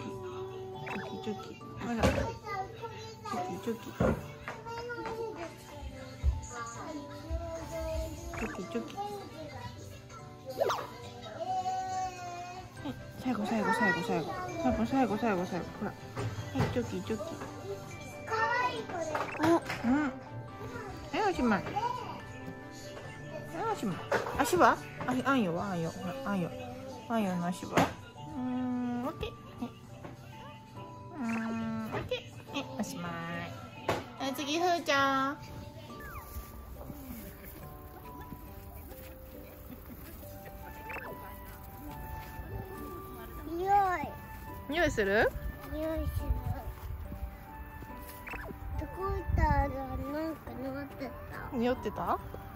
チョキ。ほら。チョキチョキ。チョキチョキ。最後。ほら。はい、チョキチョキ。うん。はい、おしまい。おしまい。足は？あんよは？ほら、あんよの足は？オッケー。オッケー。おしまい。次、ふーちゃん。匂いする？ どこ行ったらなんか匂ってた？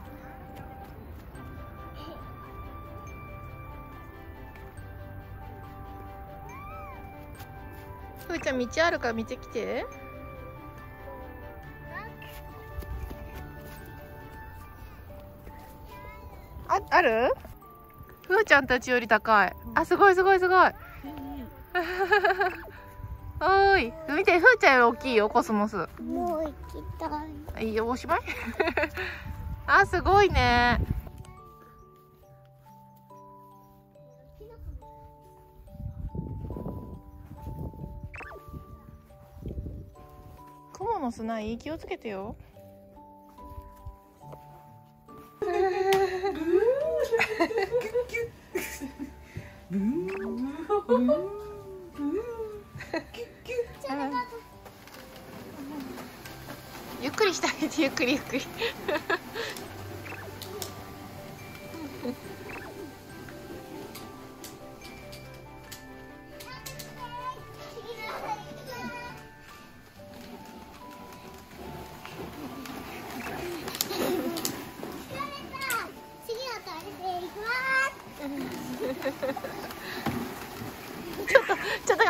ふーちゃん、道あるから見てきて。ある？ふーちゃんたちより高い。すごい。おーい、見て、ふーちゃんより大きいよ、コスモス。 もう行きたい。 いいよ、おしまい。すごいね。雲の砂いい？気をつけてよ。ゆっくりしてあげて、ゆっくり。ちょっと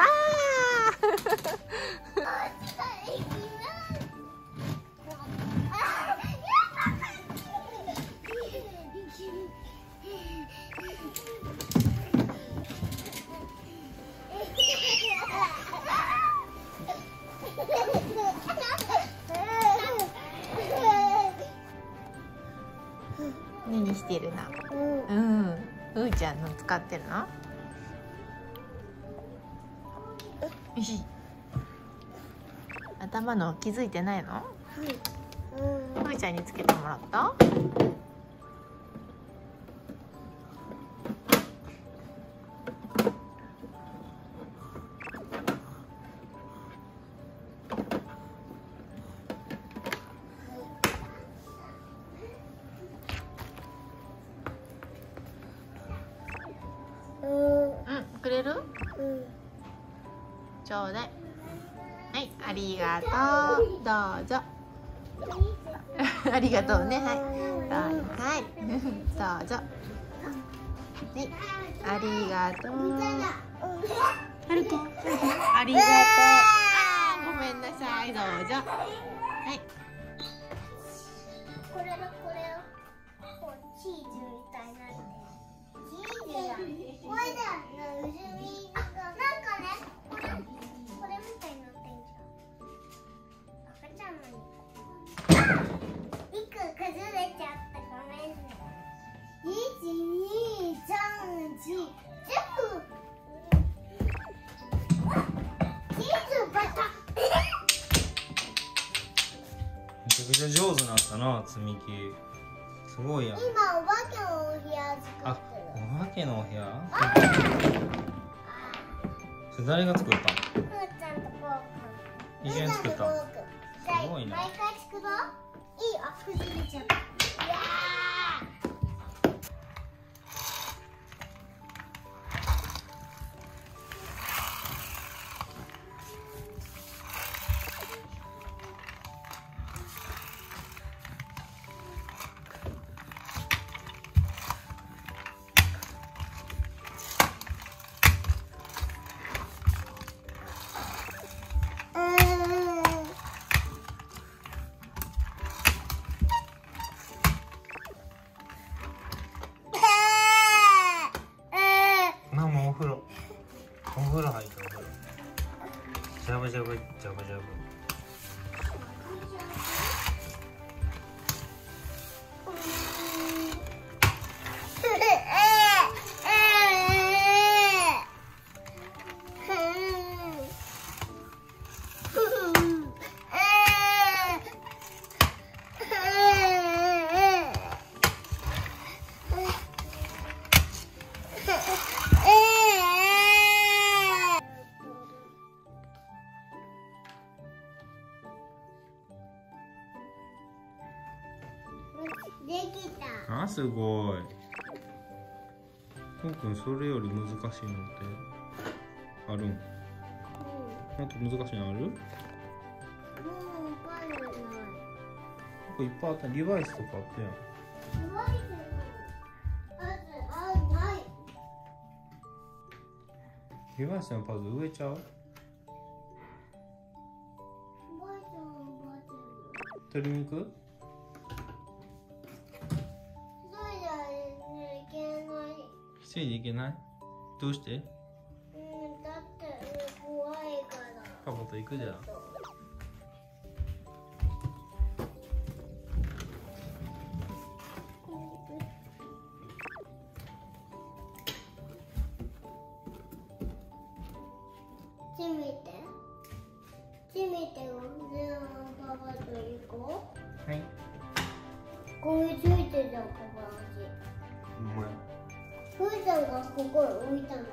何してるの？ふーちゃんの使ってるの？頭の気づいてないの？ふーちゃんにつけてもらった？くれる？ちょうだい。はい、ありがとう。どうぞ。ありがとうね。はい。どうぞ。はい、ありがとう。はるくん、ありがとう。ごめんなさい。どうぞ。はい。 これチーズみたいになってる。チーズだ。これだ。なんかね、これみたいになってんじゃん。赤ちゃんのに。一個崩れちゃった。ごめんね。1、2、3、4、全部。チーズバタ。 めちゃくちゃ上手になったな、積み木。すごいやん。 今お化けのお部屋作ってる。 お化けのお部屋？それ誰が作ったの？ ふーちゃんとこう。 一緒に作ったの？ すごいな。 毎回作ろう。崩れちゃった。いやジャブジャブジャブジャブ。 できた。 あ、すごい。とんくん、それより難しいのってあるん？もっと難しいのある？ もうパンない。 ここいっぱいあった。リバイスとかあったやん。 すごいけど。ない。 リバイスのパズル植えちゃう？鶏肉？一人で行けない？どうして？ だって怖いから。 パパと行くじゃん。 パパと行こはい。 う。ここについてたカバン味。 ほら。 ふーちゃんがここに置いたの。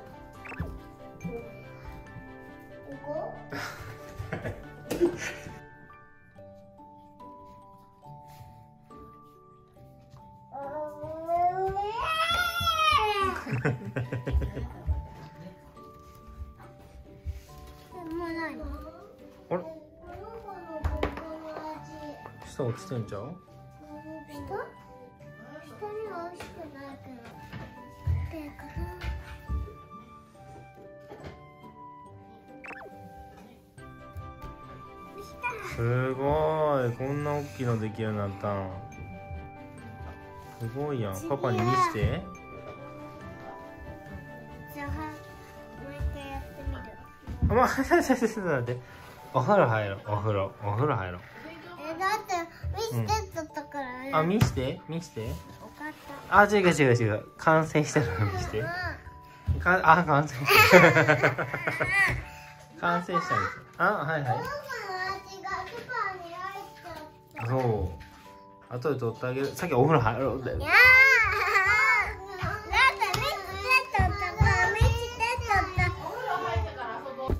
行こう。もうないの？ あれ？下落ちてんちゃう？ 下には美味しくないけど。でかな。 すごい。こんな大きいのできるようになったん。すごいやん。パパに見して。 じゃあもう一回やってみる。 あ、まあ、待って。お風呂入ろう。お風呂入ろう。 だって見してって言ったからね。 あ、見して。 分かった。 あ、違う。完成したの見して。完成した。完成したんです。あ、はいはい。そう。後で取ってあげる。さっきお風呂入ろうだよ。 いやー。だって見してって言ったから見してって言った。お風呂入ってから遊ぼう。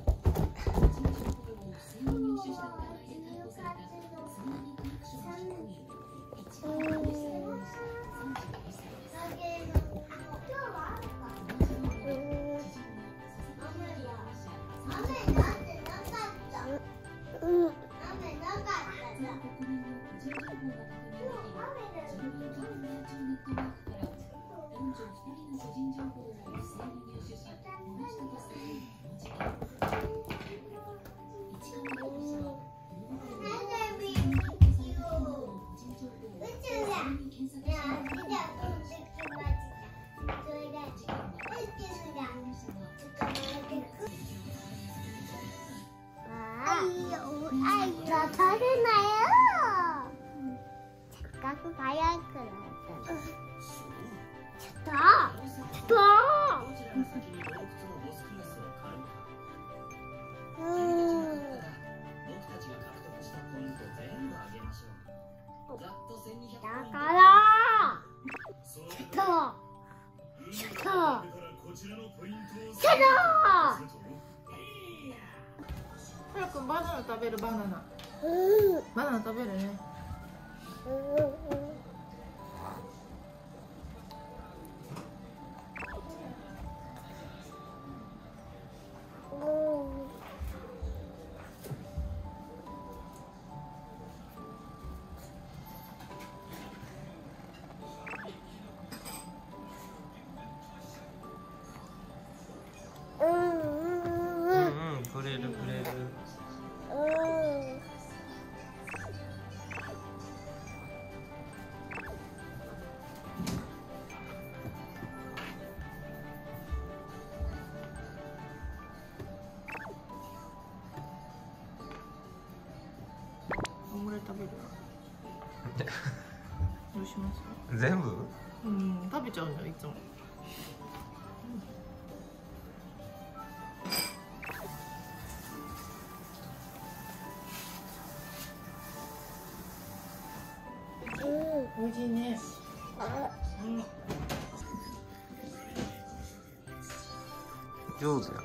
食べなよ。せっかく早くなったの。ちょっと。だから早くバナナ食べる。バナナ食べるね。 くれる。 全部？ うん、食べちゃうのよいつも。美味しいね。 上手やん。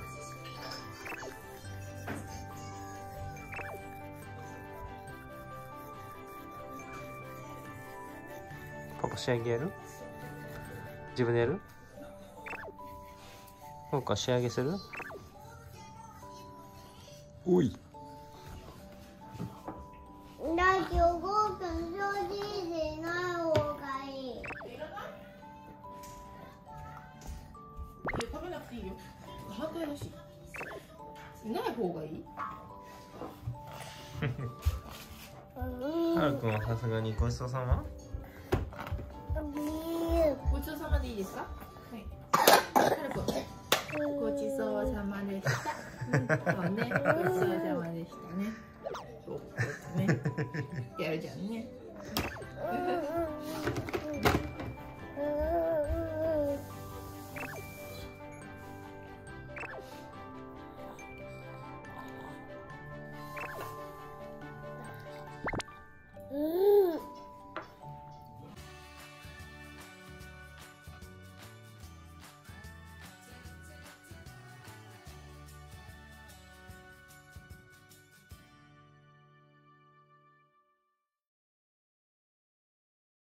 パパ仕上げやる？自分でやる？そうか、仕上げする？おい。 だけどゴーくん正直でない方がいい。 食べなくていいよ。反対だし。ない方がいい？ はるくんはさすがにごちそうさま？ ごちそうさまでいいですか？はい。はるくん、ごちそうさまでした。そうね、ごちそうさまでしたね。そうね。やるじゃんね。